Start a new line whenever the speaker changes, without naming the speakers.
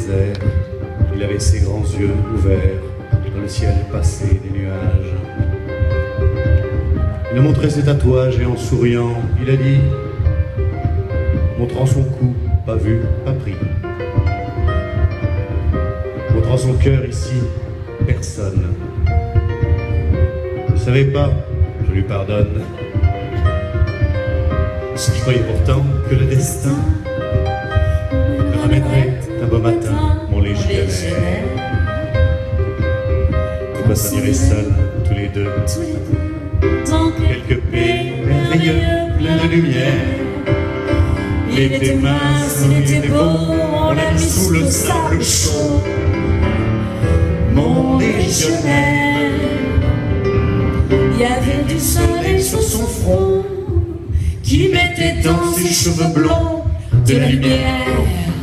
désert. Il avait ses grands yeux ouverts dans le ciel passé des nuages. Il a montré ses tatouages et en souriant, il a dit, montrant son cou, pas vu, pas pris. Montrant son cœur ici, personne. Je ne savais pas, je lui pardonne. Je croyais pourtant que le destin me ramènerait un beau matin, mon légionnaire. Et qu'on s'en irait seuls, tous les deux, dans quelques pays merveilleux, pleins de lumière. Il était mince, il était beau, on l'a mis sous le sable chaud, mon légionnaire.
Il y avait du soleil sur son front,
qui mettait dans ses cheveux blonds de la lumière.